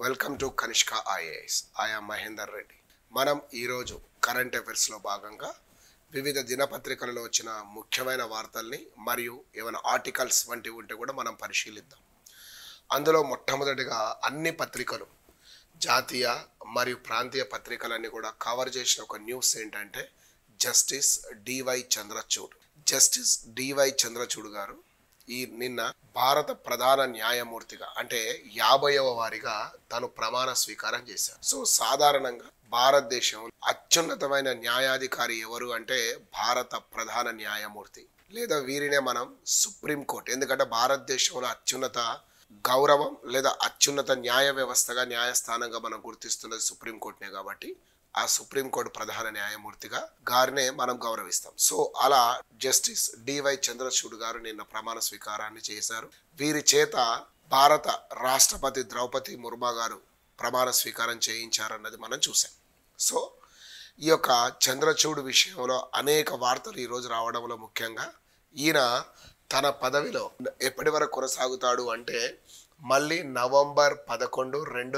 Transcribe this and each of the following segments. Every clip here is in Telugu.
Welcome to Kanishka IAS. I am Mahender Reddy. మనం ఈరోజు కరెంట్ అఫైర్స్లో భాగంగా వివిధ దినపత్రికలలో వచ్చిన ముఖ్యమైన వార్తల్ని మరియు ఏమైనా ఆర్టికల్స్ వంటివి ఉంటే కూడా మనం పరిశీలిద్దాం. అందులో మొట్టమొదటిగా అన్ని పత్రికలు, జాతీయ మరియు ప్రాంతీయ పత్రికలన్నీ కూడా కవర్ చేసిన ఒక న్యూస్ ఏంటంటే justice DY Chandrachud. Justice DY Chandrachud గారు నిన్న భారత ప్రధాన న్యాయమూర్తిగా అంటే 50వ వారిగా తను ప్రమాణ స్వీకారం చేశారు. సో సాధారణంగా భారతదేశం అత్యున్నతమైన న్యాయాధికారి ఎవరు అంటే భారత ప్రధాన న్యాయమూర్తి, లేదా వీరినే మనం సుప్రీంకోర్టు, ఎందుకంటే భారతదేశంలో అత్యున్నత గౌరవం లేదా అత్యున్నత న్యాయ వ్యవస్థగా న్యాయస్థానంగా మనం గుర్తిస్తున్నది సుప్రీంకోర్టునే. కాబట్టి ఆ సుప్రీంకోర్టు ప్రధాన న్యాయమూర్తిగా గారినే మనం గౌరవిస్తాం. సో అలా జస్టిస్ డివై చంద్రచూడ్ గారు నిన్న ప్రమాణ స్వీకారాన్ని చేశారు. వీరి చేత భారత రాష్ట్రపతి ద్రౌపది ముర్ము గారు ప్రమాణ స్వీకారం చేయించారన్నది మనం చూసాం. సో ఈ యొక్క చంద్రచూడ్ విషయంలో అనేక వార్తలు ఈరోజు రావడంలో ముఖ్యంగా ఈయన తన పదవిలో ఎప్పటి వరకు కొనసాగుతాడు అంటే మళ్ళీ నవంబర్ 11,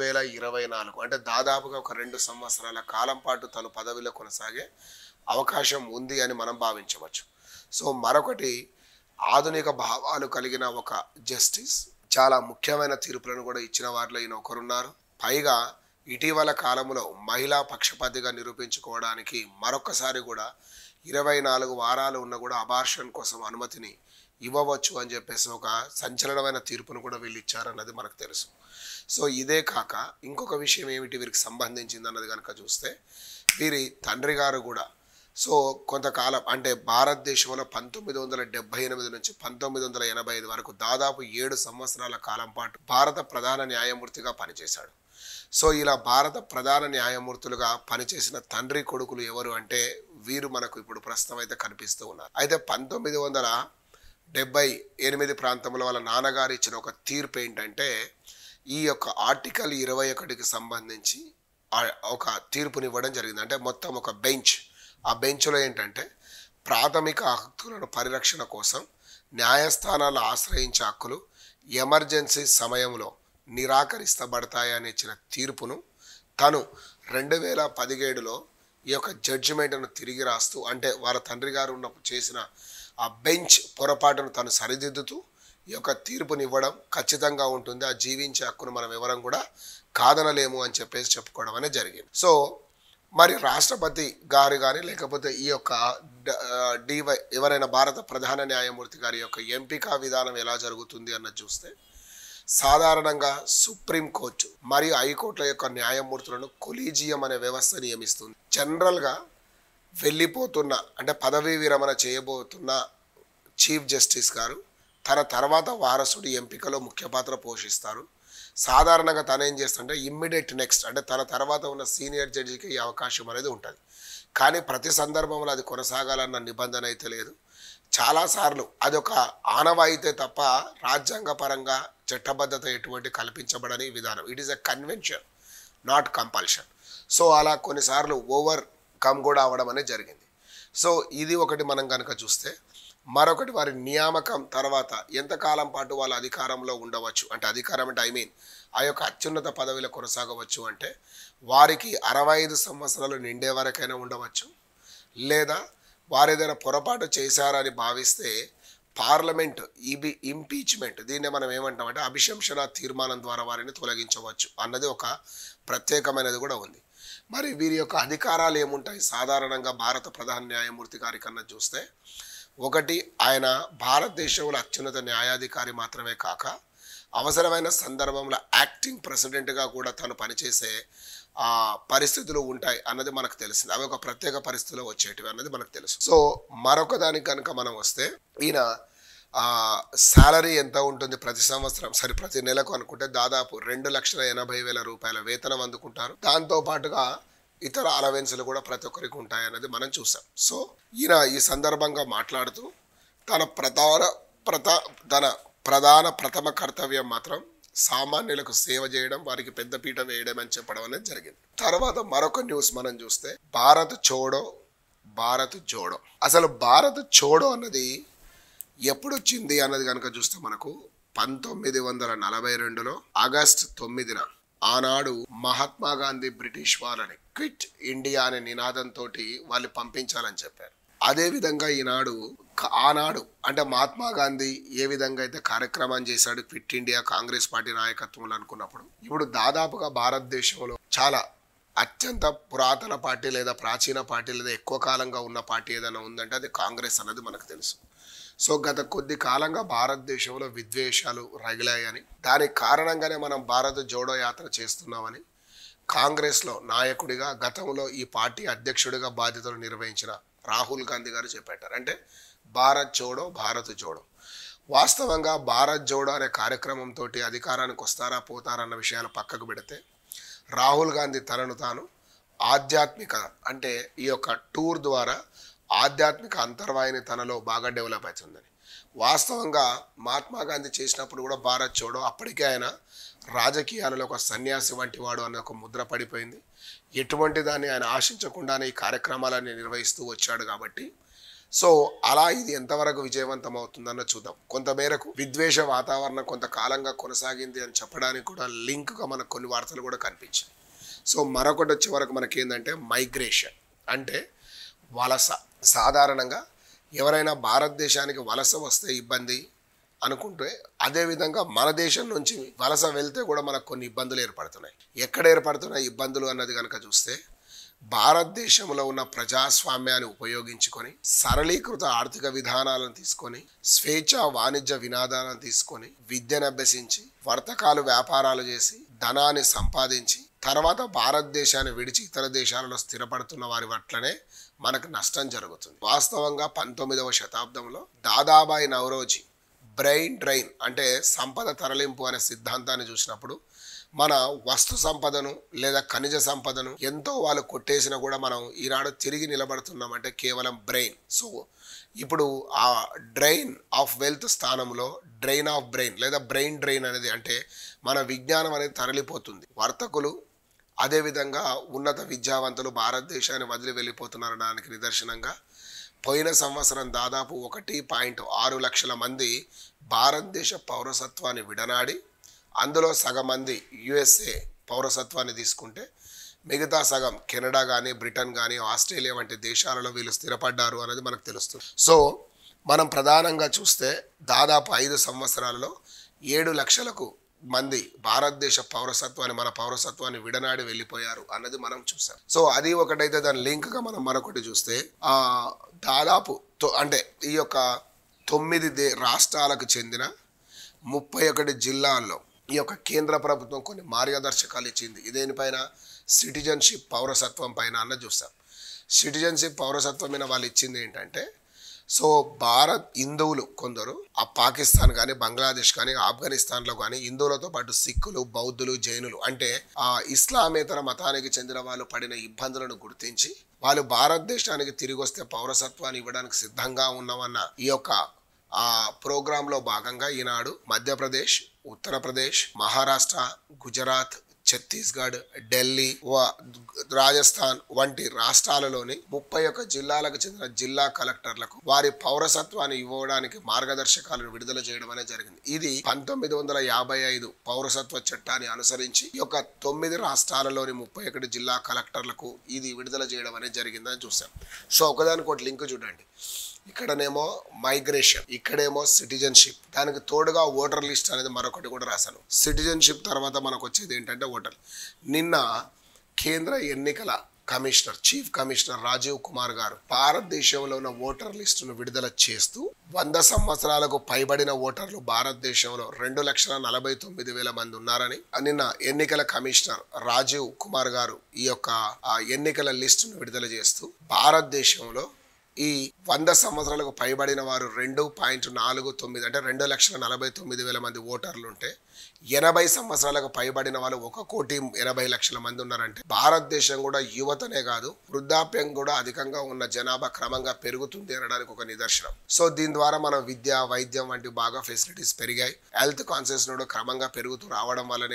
2024 అంటే దాదాపుగా ఒక 2 సంవత్సరాల కాలం పాటు తను పదవిలో కొనసాగే అవకాశం ఉంది అని మనం భావించవచ్చు. సో మరొకటి, ఆధునిక భావాలు కలిగిన ఒక జస్టిస్, చాలా ముఖ్యమైన తీర్పులను కూడా ఇచ్చిన వారిలో ఈయన ఒకరున్నారు. పైగా ఇటీవల కాలంలో మహిళా పక్షపాతిగా నిరూపించుకోవడానికి మరొకసారి కూడా 24 వారాలు ఉన్న కూడా అబార్షన్ కోసం అనుమతిని ఇవ్వవచ్చు అని చెప్పేసి ఒక సంచలనమైన తీర్పును కూడా వీళ్ళు ఇచ్చారన్నది మనకు తెలుసు. సో ఇదే కాక ఇంకొక విషయం ఏమిటి వీరికి సంబంధించింది అన్నది కనుక చూస్తే, వీరి తండ్రి గారు కూడా సో కొంతకాలం అంటే భారతదేశంలో 1978 నుంచి 1985 వరకు దాదాపు 7 సంవత్సరాల కాలం పాటు భారత ప్రధాన న్యాయమూర్తిగా పనిచేశాడు. సో ఇలా భారత ప్రధాన న్యాయమూర్తులుగా పనిచేసిన తండ్రి కొడుకులు ఎవరు అంటే వీరు మనకు ఇప్పుడు ప్రస్తుతం అయితే కనిపిస్తూ ఉన్నారు. అయితే 1978 ప్రాంతంలో వాళ్ళ నాన్నగారు ఇచ్చిన ఒక తీర్పు ఏంటంటే ఈ యొక్క ఆర్టికల్ 21కి సంబంధించి ఒక తీర్పునివ్వడం జరిగింది. అంటే మొత్తం ఒక బెంచ్, ఆ బెంచ్లో ఏంటంటే ప్రాథమిక హక్కులను పరిరక్షణ కోసం న్యాయస్థానాలు ఆశ్రయించే హక్కులు ఎమర్జెన్సీ సమయంలో నిరాకరిస్తబడతాయని ఇచ్చిన తీర్పును తను 2017లో ఈ యొక్క జడ్జిమెంట్ను తిరిగి రాస్తూ, అంటే వాళ్ళ తండ్రి గారు ఉన్నప్పుడు చేసిన ఆ బెంచ్ పొరపాటును తను సరిదిద్దుతూ ఈ యొక్క తీర్పునివ్వడం ఖచ్చితంగా ఉంటుంది, ఆ జీవించే హక్కును మనం ఎవరం కూడా కాదనలేము అని చెప్పేసి చెప్పుకోవడం అనేది జరిగింది. సో మరి రాష్ట్రపతి గారు కానీ లేకపోతే ఈ యొక్క డివై ఎవరైనా భారత ప్రధాన న్యాయమూర్తి గారి యొక్క ఎంపిక విధానం ఎలా జరుగుతుంది అన్నది చూస్తే, సాధారణంగా సుప్రీంకోర్టు మరియు హైకోర్టుల యొక్క న్యాయమూర్తులను కొలీజియం అనే వ్యవస్థ నియమిస్తుంది. జనరల్గా వెళ్ళిపోతున్న అంటే పదవీ విరమణ చేయబోతున్న చీఫ్ జస్టిస్ గారు తన తర్వాత వారసుడి ఎంపికలో ముఖ్య పాత్ర పోషిస్తారు. సాధారణంగా తను ఏం చేస్తుంటే ఇమ్మీడియట్ నెక్స్ట్ అంటే తన తర్వాత ఉన్న సీనియర్ జడ్జికి ఈ అవకాశం అనేది ఉంటుంది. కానీ ప్రతి సందర్భంలో అది కొనసాగాలన్న నిబంధన అయితే లేదు. చాలాసార్లు అదొక ఆనవాయితే తప్ప రాజ్యాంగపరంగా చట్టబద్ధత ఎటువంటి కల్పించబడని విధానం. It is a convention, not compulsion. So అలా కొన్నిసార్లు ఓవర్ కమ్ కూడా అవ్వడం అనేది జరిగింది. సో ఇది ఒకటి మనం కనుక చూస్తే, మరొకటి వారి నియామకం తర్వాత ఎంతకాలం పాటు వాళ్ళ అధికారంలో ఉండవచ్చు అంటే అధికారం అంటే ఆ యొక్క అత్యున్నత పదవిలో కొనసాగవచ్చు అంటే వారికి 65 సంవత్సరాలు నిండే వరకైనా ఉండవచ్చు, లేదా వారు ఏదైనా పొరపాటు చేశారని భావిస్తే పార్లమెంట్ ఇంపీచ్మెంట్, దీన్ని మనం ఏమంటామంటే అభిశంసన తీర్మానం ద్వారా వారిని తొలగించవచ్చు అన్నది ఒక ప్రత్యేకమైనది కూడా ఉంది. మరి వీరి యొక్క అధికారాలు ఏముంటాయి సాధారణంగా భారత ప్రధాన న్యాయమూర్తి గారి కన్నా చూస్తే, ఒకటి, ఆయన భారతదేశంలో అత్యున్నత న్యాయాధికారి మాత్రమే కాక అవసరమైన సందర్భంలో యాక్టింగ్ ప్రెసిడెంట్గా కూడా తను పనిచేసే పరిస్థితులు ఉంటాయి అన్నది మనకు తెలిసింది. అవి ఒక ప్రత్యేక పరిస్థితిలో వచ్చేటివి అన్నది మనకు తెలుసు. సో మరొక దానికి కనుక మనం వస్తే, ఈయన శాలరీ ఎంత ఉంటుంది ప్రతి సంవత్సరం, ప్రతి నెలకు అనుకుంటే దాదాపు 2,80,000 రూపాయల వేతనం అందుకుంటారు. దాంతో పాటుగా ఇతర అలవెన్సులు కూడా ప్రతి ఒక్కరికి ఉంటాయన్నది మనం చూసాం. సో ఈయన ఈ సందర్భంగా మాట్లాడుతూ తన ప్రథమ కర్తవ్యం మాత్రం సామాన్యులకు సేవ చేయడం, వారికి పెద్దపీట వేయడం అని చెప్పడం అనేది జరిగింది. తర్వాత మరొక న్యూస్ మనం చూస్తే, భారత్ జోడో. అసలు భారత్ జోడో అన్నది ఎప్పుడు వచ్చింది అన్నది కనుక చూస్తే మనకు 1942లో ఆగస్టు 9న ఆనాడు మహాత్మా గాంధీ బ్రిటిష్ వాళ్ళని క్విట్ ఇండియా అనే నినాదంతో వాళ్ళు పంపించాలని చెప్పారు. అదే విధంగా ఆనాడు అంటే మహాత్మా గాంధీ ఏ విధంగా అయితే కార్యక్రమం చేశాడు క్విట్ ఇండియా కాంగ్రెస్ పార్టీ నాయకత్వంలో అనుకున్నప్పుడు, ఇప్పుడు దాదాపుగా భారతదేశంలో చాలా అత్యంత పురాతన పార్టీ లేదా ప్రాచీన పార్టీ లేదా ఎక్కువ కాలంగా ఉన్న పార్టీ ఏదైనా ఉందంటే అది కాంగ్రెస్ అన్నది మనకు తెలుసు. సో గత కొద్ది కాలంగా భారతదేశంలో విద్వేషాలు రగిలాయని, దానికి కారణంగానే మనం భారత్ జోడో యాత్ర చేస్తున్నామని కాంగ్రెస్లో నాయకుడిగా గతంలో ఈ పార్టీ అధ్యక్షుడిగా బాధ్యతలు నిర్వహించిన రాహుల్ గాంధీ గారు చెప్పారు. అంటే భారత్ జోడో భారత్ జోడో. వాస్తవంగా భారత్ జోడో అనే కార్యక్రమంతో అధికారానికి వస్తారా పోతారా అన్న విషయాలు పక్కకు పెడితే, రాహుల్ గాంధీ తనను తాను ఆధ్యాత్మిక అంటే ఈ యొక్క టూర్ ద్వారా ఆధ్యాత్మిక అంతర్వాహిని తనలో బాగా డెవలప్ అవుతుందని. వాస్తవంగా మహాత్మా గాంధీ చేసినప్పుడు కూడా భారత్ జోడో, అప్పటికే ఆయన రాజకీయాలలో ఒక సన్యాసి వంటి వాడు అనే ఒక ముద్ర పడిపోయింది. ఎటువంటి దాన్ని ఆయన ఆశించకుండానే ఈ కార్యక్రమాలన్నీ నిర్వహిస్తూ వచ్చాడు కాబట్టి సో అలా ఇది ఎంతవరకు విజయవంతం అవుతుందన్న చూద్దాం. కొంతమేరకు విద్వేష వాతావరణం కొంతకాలంగా కొనసాగింది అని చెప్పడానికి కూడా లింక్గా మనకు కొన్ని వార్తలు కూడా కనిపించాయి. సో మరొకటి వచ్చే వరకు మనకేందంటే మైగ్రేషన్ అంటే వలస. సాధారణంగా ఎవరైనా భారతదేశానికి వలస వస్తే ఇబ్బంది అనుకుంటే, అదేవిధంగా మన దేశం నుంచి వలస వెళ్తే కూడా మనకు కొన్ని ఇబ్బందులు ఏర్పడుతున్నాయి. ఎక్కడ ఏర్పడుతున్నాయి ఇబ్బందులు అన్నది కనుక చూస్తే, భారతదేశంలో ఉన్న ప్రజాస్వామ్యాన్ని ఉపయోగించుకొని సరళీకృత ఆర్థిక విధానాలను తీసుకొని స్వేచ్ఛా వాణిజ్య వినాదాలను తీసుకొని విద్యను అభ్యసించి వర్తకాలు వ్యాపారాలు చేసి ధనాన్ని సంపాదించి తర్వాత భారతదేశాన్ని విడిచి ఇతర దేశాలలో స్థిరపడుతున్న వారి పట్లనే మనకు నష్టం జరుగుతుంది. వాస్తవంగా 19వ శతాబ్దంలో దాదాబాయి నౌరోజీ బ్రెయిన్ డ్రైన్ అంటే సంపద తరలింపు అనే సిద్ధాంతాన్ని చూసినప్పుడు, మన వస్తు సంపదను లేదా ఖనిజ సంపదను ఎంతో వాళ్ళు కొట్టేసినా కూడా మనం ఈనాడు తిరిగి నిలబడుతున్నామంటే కేవలం బ్రెయిన్. సో ఇప్పుడు ఆ డ్రైన్ ఆఫ్ వెల్త్ స్థానంలో డ్రైన్ ఆఫ్ బ్రెయిన్ లేదా బ్రెయిన్ డ్రైన్ అనేది అంటే మన విజ్ఞానం అనేది తరలిపోతుంది. వర్తకులు అదేవిధంగా ఉన్నత విద్యావంతులు భారతదేశాన్ని వదిలి వెళ్ళిపోతున్నారనడానికి నిదర్శనంగా పోయిన సంవత్సరం దాదాపు 1.6 లక్షల మంది భారతదేశ పౌరసత్వాన్ని విడనాడి, అందులో సగం మంది యుఎస్ఏ పౌరసత్వాన్ని తీసుకుంటే మిగతా సగం కెనడా కానీ బ్రిటన్ కానీ ఆస్ట్రేలియా వంటి దేశాలలో వీళ్ళు స్థిరపడ్డారు అనేది మనకు తెలుస్తుంది. సో మనం ప్రధానంగా చూస్తే దాదాపు 5 సంవత్సరాలలో 7 లక్షలకు మంది భారతదేశ పౌరసత్వాన్ని మన పౌరసత్వాన్ని విడనాడి వెళ్ళిపోయారు అన్నది మనం చూసాం. సో అది ఒకటైతే దాని లింక్గా మనం మరొకటి చూస్తే దాదాపు అంటే ఈ యొక్క 9 రాష్ట్రాలకు చెందిన 31 జిల్లాల్లో ఈ యొక్క కేంద్ర ప్రభుత్వం కొన్ని మార్గదర్శకాలు ఇచ్చింది. ఇదేనిపైన సిటిజన్షిప్ పౌరసత్వం పైన అన్న చూస్తాం. సిటిజన్షిప్ పౌరసత్వం మీద వాళ్ళు ఇచ్చింది ఏంటంటే, సో భారత్ హిందువులు కొందరు ఆ పాకిస్తాన్ కానీ బంగ్లాదేశ్ కానీ ఆఫ్ఘనిస్తాన్లో కానీ హిందువులతో పాటు సిక్కులు బౌద్ధులు జైనులు అంటే ఆ ఇస్లామేతర మతానికి చెందిన వాళ్ళు పడిన ఇబ్బందులను గుర్తించి వాళ్ళు భారతదేశానికి తిరిగి వస్తే పౌరసత్వాన్ని ఇవ్వడానికి సిద్ధంగా ఉన్నామన్న ఈ యొక్క ఆ ప్రోగ్రాంలో భాగంగా ఈనాడు మధ్యప్రదేశ్, ఉత్తరప్రదేశ్, మహారాష్ట్ర, గుజరాత్, ఛత్తీస్గఢ్, ఢిల్లీ, రాజస్థాన్ వంటి రాష్ట్రాలలోని 31 జిల్లాలకు చెందిన జిల్లా కలెక్టర్లకు వారి పౌరసత్వాన్ని ఇవ్వడానికి మార్గదర్శకాలను విడుదల చేయడం అనేది జరిగింది. ఇది 1955 పౌరసత్వ చట్టాన్ని అనుసరించి ఈ యొక్క 9 రాష్ట్రాలలోని 31 జిల్లా కలెక్టర్లకు ఇది విడుదల చేయడం అనేది జరిగిందని చూసాం. సో ఒకదానికొకటి లింక్ చూడండి. ఇక్కడనేమో మైగ్రేషన్, ఇక్కడేమో సిటిజన్షిప్, దానికి తోడుగా ఓటర్ లిస్ట్ అనేది మరొకటి కూడా రాశాను. సిటిజన్షిప్ తర్వాత మనకు వచ్చేది ఏంటంటే ఓటర్. నిన్న కేంద్ర ఎన్నికల commissioner chief commissioner Rajiv Kumar గారు భారతదేశంలో ఉన్న ఓటర్ లిస్టును విడుదల చేస్తూ 100 సంవత్సరాలకు పైబడిన ఓటర్లు భారతదేశంలో 2,49,000 మంది ఉన్నారని నిన్న ఎన్నికల కమిషనర్ రాజీవ్ కుమార్ గారు ఈ యొక్క ఎన్నికల లిస్టును విడుదల చేస్తూ భారతదేశంలో ఈ 100 సంవత్సరాలకు పైబడిన వారు 2.49 అంటే 2,49,000 మంది ఓటర్లు ఉంటే 80 సంవత్సరాలకు పైబడిన వాళ్ళు 1,80,00,000 మంది ఉన్నారంటే భారతదేశం కూడా యువతనే కాదు వృద్ధాప్యం కూడా అధికంగా ఉన్న జనాభా క్రమంగా పెరుగుతుంది అనడానికి ఒక నిదర్శనం. సో దీని ద్వారా మన విద్య వైద్యం వంటి బాగా ఫెసిలిటీస్ పెరిగాయి. హెల్త్ కాన్షియస్ కూడా క్రమంగా పెరుగుతూ రావడం వల్లనే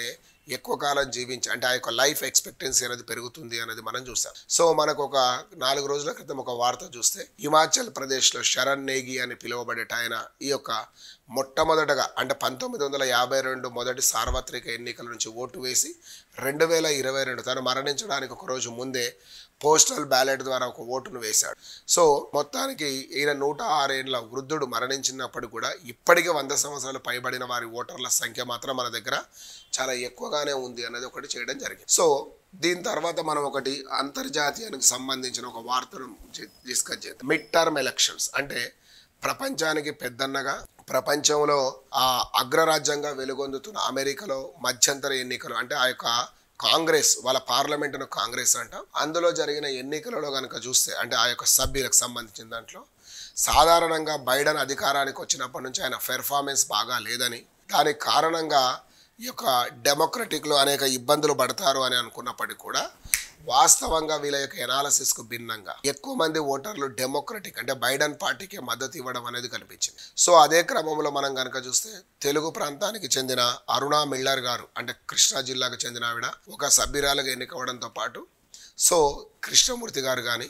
ఎక్కువ కాలం జీవించి అంటే ఆ యొక్క లైఫ్ ఎక్స్పెక్టెన్సీ అనేది పెరుగుతుంది అనేది మనం చూసాం. సో మనకు ఒక 4 రోజుల క్రితం ఒక వార్త చూస్తే హిమాచల్ ప్రదేశ్లో శరణ్ నేగి అని పిలువబడేట ఆయన ఈ యొక్క మొట్టమొదటగా అంటే 1952 మొదటి సార్వత్రిక ఎన్నికల నుంచి ఓటు వేసి 2022 తను మరణించడానికి ఒక రోజు ముందే పోస్టల్ బ్యాలెట్ ద్వారా ఒక ఓటును వేశాడు. సో మొత్తానికి ఈయన 106 ఏళ్ల వృద్ధుడు మరణించినప్పుడు కూడా ఇప్పటికే 100 సంవత్సరాలు పైబడిన వారి ఓటర్ల సంఖ్య మాత్రం మన దగ్గర చాలా ఎక్కువగానే ఉంది అనేది ఒకటి చేయడం జరిగింది. సో దీని తర్వాత మనం ఒకటి అంతర్జాతీయానికి సంబంధించిన ఒక వార్తను డిస్కస్ చేద్దాం. మిడ్ టర్మ్ ఎలక్షన్స్ అంటే ప్రపంచానికి పెద్దన్నగా ప్రపంచంలో అగ్రరాజ్యంగా వెలుగొందుతున్న అమెరికాలో మధ్యంతర ఎన్నికలు అంటే ఆ యొక్క కాంగ్రెస్ వాళ్ళ పార్లమెంటును కాంగ్రెస్ అంటాం. అందులో జరిగిన ఎన్నికలలో కనుక చూస్తే అంటే ఆ యొక్క సభ్యులకు సంబంధించిన దాంట్లో సాధారణంగా బైడెన్ అధికారానికి వచ్చినప్పటి నుంచి ఆయన పెర్ఫార్మెన్స్ బాగా లేదని, దానికి కారణంగా ఈ యొక్క డెమోక్రటిక్లో అనేక ఇబ్బందులు పడతారు అని అనుకున్నప్పటికీ కూడా వాస్తవంగా వీళ్ళ యొక్క ఎనాలిసిస్కు భిన్నంగా ఎక్కువ మంది ఓటర్లు డెమోక్రటిక్ అంటే బైడెన్ పార్టీకి మద్దతు ఇవ్వడం అనేది కనిపించింది. సో అదే క్రమంలో మనం కనుక చూస్తే తెలుగు ప్రాంతానికి చెందిన అరుణా మిల్లర్ గారు అంటే కృష్ణా జిల్లాకు చెందిన ఆవిడ ఒక సభ్యురాలుగా ఎన్నికవడంతో పాటు సో కృష్ణమూర్తి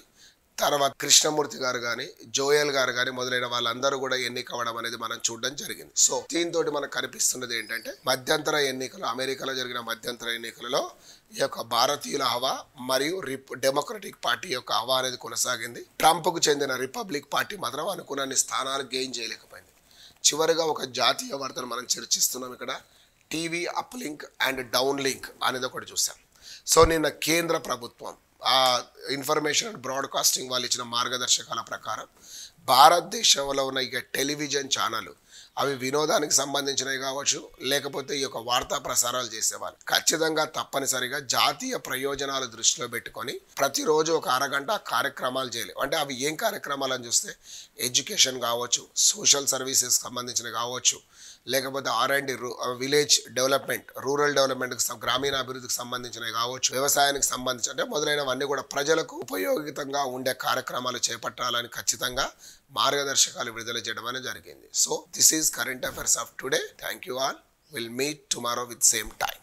గారు కానీ జోయల్ గారు కానీ మొదలైన వాళ్ళందరూ కూడా ఎన్నికవడం అనేది మనం చూడడం జరిగింది. సో దీంతో మనకు కనిపిస్తున్నది ఏంటంటే మధ్యంతర ఎన్నికలు అమెరికాలో జరిగిన మధ్యంతర ఎన్నికలలో ఈ యొక్క భారతీయుల హవా మరియు డెమోక్రటిక్ పార్టీ యొక్క హవా అనేది కొనసాగింది. ట్రంప్కు చెందిన రిపబ్లిక్ పార్టీ మాత్రం అనుకున్న స్థానాలు గెయిన్ చేయలేకపోయింది. చివరిగా ఒక జాతీయ వార్తను మనం చర్చిస్తున్నాం. ఇక్కడ TV uplink and downlink అనేది ఒకటి చూసాం. సో నిన్న కేంద్ర ప్రభుత్వం ఇన్ఫర్మేషన్ అండ్ బ్రాడ్కాస్టింగ్ వాళ్ళు ఇచ్చిన మార్గదర్శకాల ప్రకారం భారతదేశంలో ఉన్న ఇక టెలివిజన్ ఛానల్ అవి వినోదానికి సంబంధించినవి కావచ్చు లేకపోతే ఈ యొక్క వార్తా ప్రసారాలు చేసేవాళ్ళు ఖచ్చితంగా తప్పనిసరిగా జాతీయ ప్రయోజనాలు దృష్టిలో పెట్టుకొని ప్రతిరోజు ఒక అరగంట కార్యక్రమాలు చేయలేవు. అంటే అవి ఏం కార్యక్రమాలు అని చూస్తే ఎడ్యుకేషన్ కావచ్చు, సోషల్ సర్వీసెస్ సంబంధించినవి కావచ్చు, లేకపోతే R&D విలేజ్ డెవలప్మెంట్, రూరల్ డెవలప్మెంట్కి గ్రామీణ అభివృద్ధికి సంబంధించినవి కావచ్చు, వ్యవసాయానికి సంబంధించి అంటే మొదలైనవన్నీ కూడా ప్రజలకు ఉపయోగితంగా ఉండే కార్యక్రమాలు చేపట్టాలని ఖచ్చితంగా మార్గదర్శకాలు విడుదల చేయడం అనేది జరిగింది. So this is current affairs of today. Thank you all. Will meet tomorrow with same time.